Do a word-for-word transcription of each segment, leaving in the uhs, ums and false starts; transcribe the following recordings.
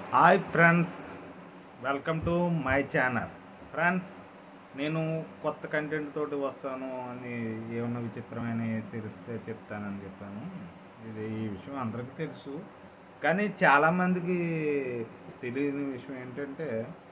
Hi friends, welcome to my channel. Friends, నేను కొత్త content తోటి వస్తాను అని ఏమన్నా విచిత్రమైన తెలిస్తే చెప్తానని చెప్పాను. ఇది ఈ విషయం అందరికీ తెలుసు, కానీ చాలామందికి తెలియని విషయం ఏంటంటే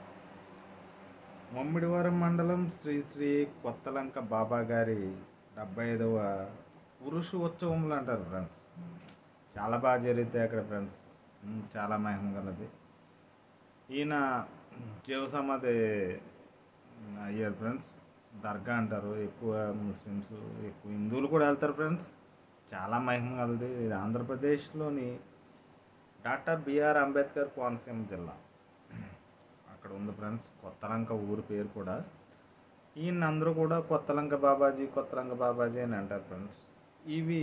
ముమ్మిడివరం మండలం శ్రీ శ్రీ కొత్తలంక బాబా గారి డెబ్బై ఐదవ ఉరుసు ఉత్సవములు అంటారు ఫ్రెండ్స్. చాలా బాగా జరుగుతాయి అక్కడ ఫ్రెండ్స్. ఉమ్, చాలా మహిమ గలది. ఈయన జీవ సమాధి అయ్యారు ఫ్రెండ్స్. దర్గా అంటారు. ఎక్కువ ముస్లిమ్స్, ఎక్కువ హిందువులు కూడా వెళ్తారు ఫ్రెండ్స్. చాలా మహిమ కలది. ఇది ఆంధ్రప్రదేశ్లోని డాక్టర్ బిఆర్ అంబేద్కర్ కోనసీమ జిల్లా అక్కడ ఉంది ఫ్రెండ్స్. కొత్తలంక ఊరి పేరు కూడా. ఈయన అందరూ కూడా కొత్తలంక బాబాజీ కొత్తలంక బాబాజీ అని అంటారు ఫ్రెండ్స్. ఇవి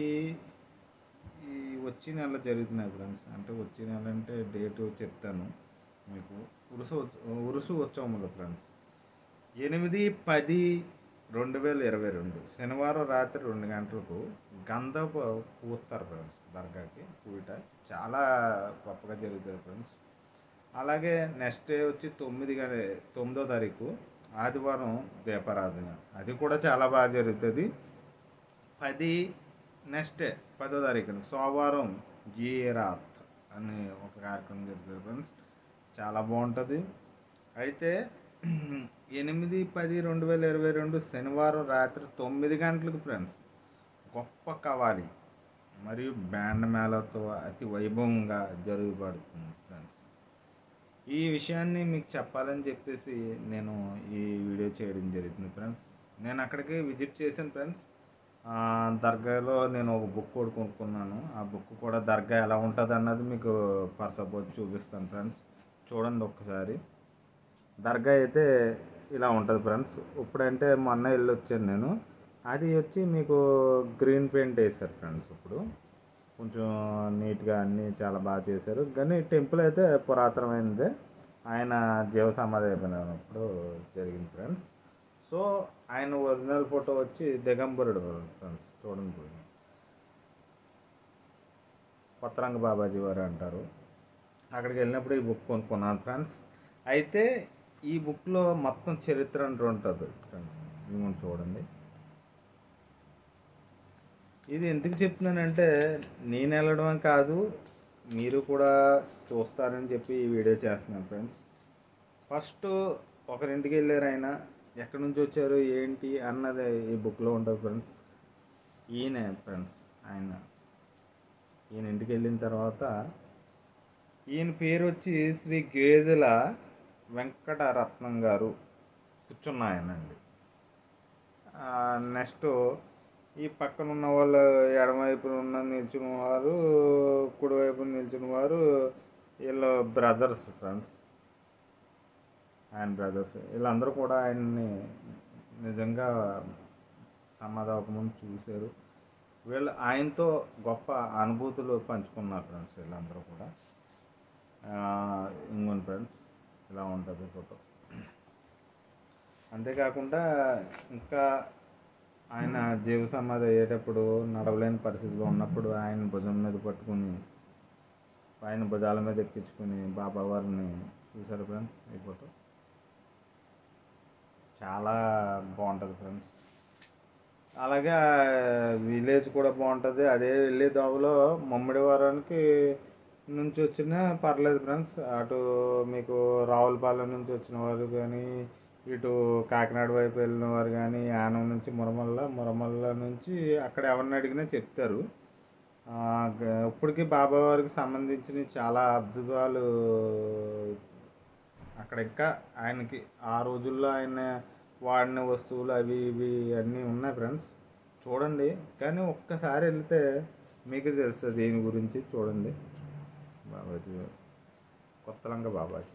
ఈ వచ్చే నెల జరుగుతున్నాయి ఫ్రెండ్స్. అంటే వచ్చే నెల అంటే డేటు చెప్తాను మీకు. ఉరుసు ఉరుసు ఉత్సవములు ఫ్రెండ్స్. ఎనిమిది పది రెండు వేల ఇరవై రెండు శనివారం రాత్రి రెండు గంటలకు గంధపు పూస్తారు ఫ్రెండ్స్. దర్గాకి పూట చాలా గొప్పగా జరుగుతుంది ఫ్రెండ్స్. అలాగే నెక్స్ట్ డే వచ్చి తొమ్మిది గ తొమ్మిదో తారీఖు ఆదివారం దీపారాధన, అది కూడా చాలా బాగా జరుగుతుంది. పది నెక్స్ట్ డే పదో తారీఖున సోమవారం జీరాత్ అని ఒక కార్యక్రమం జరుగుతుంది ఫ్రెండ్స్. చాలా బాగుంటుంది. అయితే ఎనిమిది పది రెండు వేల ఇరవై రెండు శనివారం రాత్రి తొమ్మిది గంటలకు ఫ్రెండ్స్ గొప్ప కవాలి మరియు బ్యాండ్ మేళతో అతి వైభవంగా జరుగుబడుతుంది ఫ్రెండ్స్. ఈ విషయాన్ని మీకు చెప్పాలని చెప్పేసి నేను ఈ వీడియో చేయడం జరుగుతుంది ఫ్రెండ్స్. నేను అక్కడికి విజిట్ చేశాను ఫ్రెండ్స్. దర్గాలో నేను ఒక బుక్ కూడా కొనుక్కున్నాను. ఆ బుక్ కూడా దర్గా ఎలా ఉంటుంది అన్నది మీకు ఫర్ సపోజ్ చూపిస్తాను ఫ్రెండ్స్. చూడండి ఒక్కసారి. దర్గా అయితే ఇలా ఉంటుంది ఫ్రెండ్స్. ఇప్పుడంటే మొన్న వెళ్ళి వచ్చాను నేను. అది వచ్చి మీకు గ్రీన్ పెయింట్ వేశారు ఫ్రెండ్స్. ఇప్పుడు కొంచెం నీట్గా అన్నీ చాలా బాగా చేశారు. కానీ టెంపుల్ అయితే పురాతనమైనదే. ఆయన జీవ సమాధి అయిపోయినప్పుడు జరిగింది ఫ్రెండ్స్. సో ఆయన ఒరిజినల్ ఫోటో వచ్చి దిగంబరుడు ఫ్రెండ్స్. చూడండి, కొత్తరంగ బాబాజీ వారు అంటారు. అక్కడికి వెళ్ళినప్పుడు ఈ బుక్ కొనుక్కున్నాను ఫ్రెండ్స్. అయితే ఈ బుక్లో మొత్తం చరిత్ర అంటూ ఉంటుంది ఫ్రెండ్స్. ఇది చూడండి. ఇది ఎందుకు చెప్తున్నానంటే నేను వెళ్ళడం కాదు, మీరు కూడా చూస్తారని చెప్పి ఈ వీడియో చేస్తున్నాను ఫ్రెండ్స్. ఫస్ట్ ఒకరింటికి వెళ్ళారు ఆయన. ఎక్కడి నుంచి వచ్చారు ఏంటి అన్నది ఈ బుక్లో ఉంటుంది ఫ్రెండ్స్. ఈయన ఫ్రెండ్స్ ఆయన ఈయన ఇంటికి వెళ్ళిన తర్వాత ఈయన పేరు వచ్చి శ్రీ గేదెల వెంకటరత్నం గారు కూర్చున్నాయనండి. నెక్స్ట్ ఈ పక్కన ఉన్న వాళ్ళు ఎడమవైపున ఉన్న నిల్చున్న వారు, కుడివైపున నిల్చున్న వారు వీళ్ళు బ్రదర్స్ ఫ్రెండ్స్. ఆయన బ్రదర్స్ వీళ్ళందరూ కూడా ఆయన్ని నిజంగా సమాధి అవ్వకముందు చూశారు. వీళ్ళు ఆయనతో గొప్ప అనుభూతులు పంచుకున్నారు ఫ్రెండ్స్. వీళ్ళందరూ కూడా ఇంకొన్ని ఫ్రెండ్స్ ఇలా ఉంటుంది ఫోటో. అంతేకాకుండా ఇంకా ఆయన జీవ సమాధి అయ్యేటప్పుడు నడవలేని పరిస్థితిలో ఉన్నప్పుడు ఆయన భుజం మీద పట్టుకుని ఆయన భుజాల మీద ఎక్కించుకుని బాబా వారిని చూశారు ఫ్రెండ్స్. ఈ ఫోటో చాలా బాగుంటుంది ఫ్రెండ్స్. అలాగే విలేజ్ కూడా బాగుంటుంది. అదే వెళ్ళే దోవలో ముమ్మిడివరానికి నుంచి వచ్చినా పర్లేదు ఫ్రెండ్స్. అటు మీకు రావులపాలెం నుంచి వచ్చిన వారు కానీ, ఇటు కాకినాడ వైపు వెళ్ళిన వారు కానీ, యానం నుంచి మురమల్ల, మురమల్ల నుంచి అక్కడ ఎవరిని అడిగినా చెప్తారు. ఇప్పటికీ బాబా వారికి సంబంధించిన చాలా అద్భుతాలు అక్కడ ఇంకా ఆయనకి ఆ రోజుల్లో ఆయన వాడిన వస్తువులు అవి ఇవి అన్నీ ఉన్నాయి ఫ్రెండ్స్. చూడండి, కానీ ఒక్కసారి వెళ్తే మీకు తెలుస్తుంది దీని గురించి. చూడండి, బాబాజీ కొత్తలంక బాబాజీ.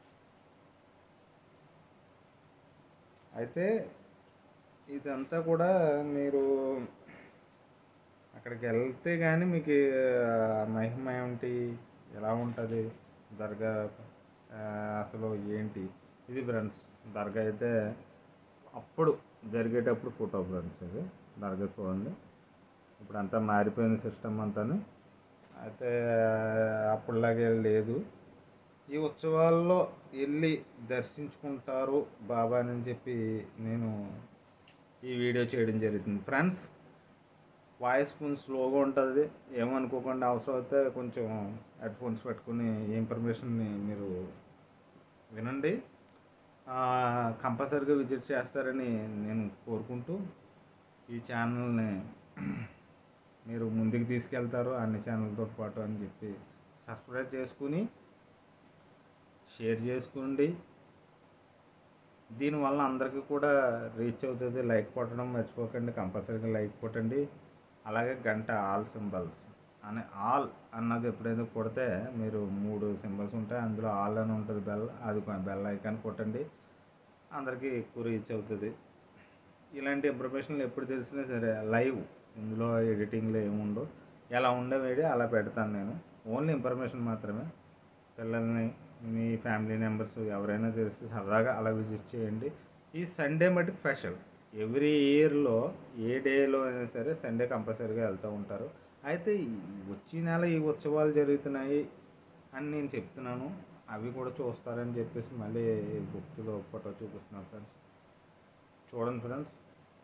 అయితే ఇదంతా కూడా మీరు అక్కడికి వెళ్తే కానీ మీకు మహిమ ఏమిటి, ఎలా ఉంటుంది దర్గా అసలు ఏంటి ఇది ఫ్రెండ్స్. దర్గా అయితే అప్పుడు జరిగేటప్పుడు ఫోటో ఫ్రెండ్స్. ఇది దర్గా చూడండి. ఇప్పుడు అంతా మారిపోయిన సిస్టమ్ అంతాను. అయితే అప్పుడులాగే లేదు. ఈ ఉత్సవాల్లో వెళ్ళి దర్శించుకుంటారు బాబాని అని చెప్పి నేను ఈ వీడియో చేయడం జరుగుతుంది ఫ్రెండ్స్. వాయిస్ కొంచెం స్లోగా ఉంటుంది, ఏమనుకోకుండా. అవసరం అయితే కొంచెం హెడ్ ఫోన్స్ పెట్టుకుని ఈ ఇన్ఫర్మేషన్ని మీరు వినండి. కంపల్సరీగా విజిట్ చేస్తారని నేను కోరుకుంటూ ఈ ఛానల్ని మీరు ముందుకు తీసుకెళ్తారు అన్ని ఛానల్తో పాటు అని చెప్పి సబ్స్క్రైబ్ చేసుకుని షేర్ చేసుకోండి. దీనివల్ల అందరికీ కూడా రీచ్ అవుతుంది. లైక్ కొట్టడం మర్చిపోకండి, కంపల్సరీగా లైక్ కొట్టండి. అలాగే గంట ఆల్ సింబల్స్ అని ఆల్ అన్నది ఎప్పుడైనా కొడితే మీరు మూడు సింబల్స్ ఉంటాయి, అందులో ఆల్ అని ఉంటుంది బెల్, అది బెల్ ఐకాన్ కొట్టండి. అందరికీ ఎక్కువ రీచ్ అవుతుంది. ఇలాంటి ఇన్ఫర్మేషన్లు ఎప్పుడు తెలిసినా సరే లైవ్, ఇందులో ఎడిటింగ్లో ఏముండో, ఎలా ఉండే వీడియో అలా పెడతాను నేను. ఓన్లీ ఇన్ఫర్మేషన్ మాత్రమే. పిల్లల్ని, మీ ఫ్యామిలీ మెంబర్స్ ఎవరైనా తెలిసి సరదాగా అలా విజిట్ చేయండి. ఈ సండే మటుకు స్పెషల్. ఎవ్రీ ఇయర్లో ఏ డేలో అయినా సరే సండే కంపల్సరీగా వెళ్తూ ఉంటారు. అయితే వచ్చే నెల ఈ ఉత్సవాలు జరుగుతున్నాయి అని నేను చెప్తున్నాను, అవి కూడా చూస్తారని చెప్పేసి మళ్ళీ గుర్తులో ఫోటో చూపిస్తున్నాను ఫ్రెండ్స్. చూడండి ఫ్రెండ్స్,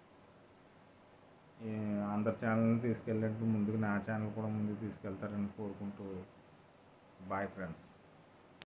అందరి ఛానల్ని తీసుకెళ్ళినట్టు ముందుకు నా ఛానల్ కూడా ముందుకు తీసుకెళ్తారని కోరుకుంటూ బాయ్ ఫ్రెండ్స్.